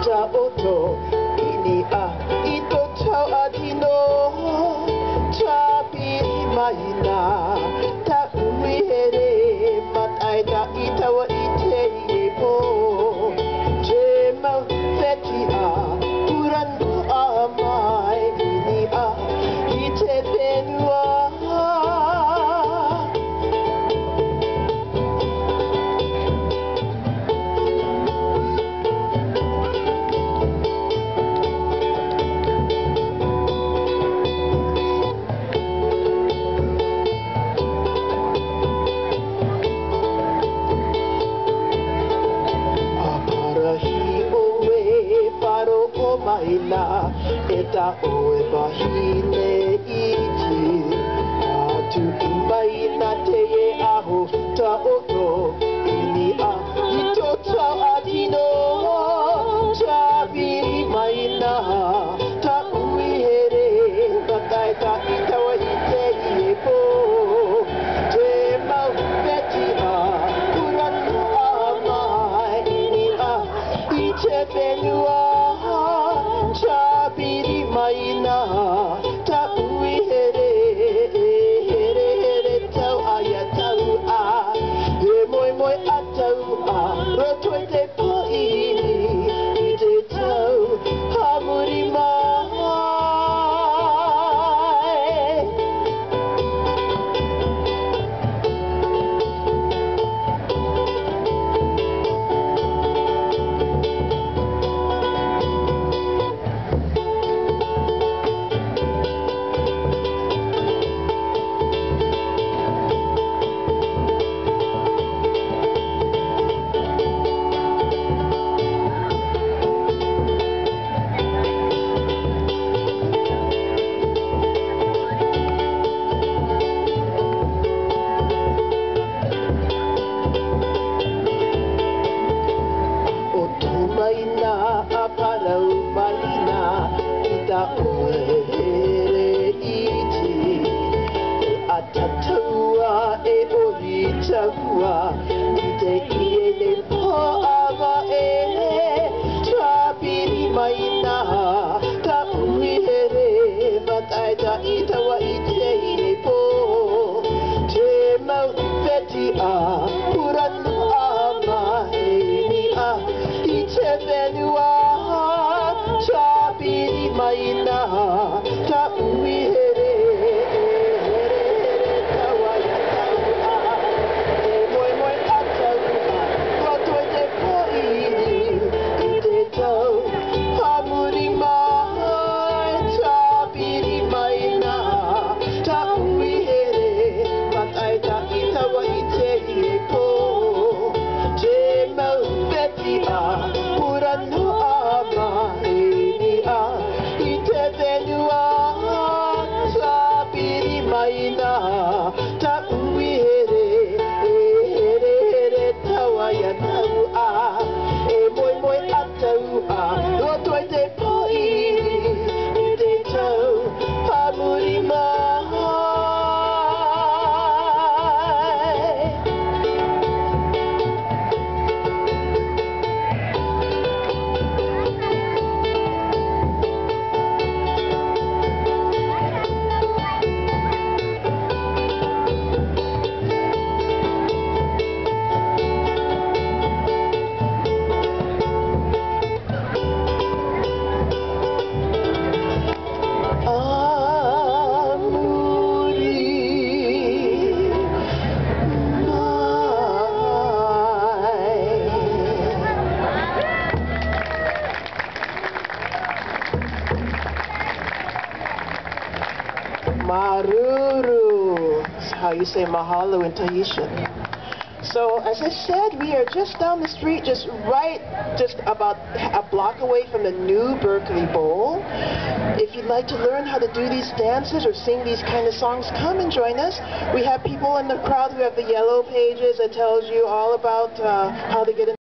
Oto ini ito tau adino tapi maina ta uihere matai ta itawa ite ipo jema feti puran amai ini ite benua Maina eta oe bahine iti atu maina te e aho ta oto ini ito ta adino tabi maina ta uihere matai ta itawa ite ie po te mau peti puran amai ini ite benua Chabiri maina ta uihere here tau aya tau he moi moi atau rotoi te poi I te tau hamuri mai Maina aparau maina ita oe iti atatua e ori taua ite ie le poava e tapiri maina ta uihere matai ta itawa ite ie po te mau peti puran ite benua tapiri maina ta uihere tawa ya taua e moi moi atau rotoi te poi ite tau hamuri mai tapiri maina ta uihere matai ta itawa ite ie po te mau peti puran amai ni ite benua tapiri maina ta uihere here taua ya taua e moi moi atau rotoi te poi ite tau hamuri mai Maruru. That's how you say mahalo in Tahitian. So, as I said, we are just down the street, just about a block away from the new Berkeley Bowl. If you'd like to learn how to do these dances or sing these kind of songs, come and join us. We have people in the crowd who have the yellow pages that tells you all about how to get in.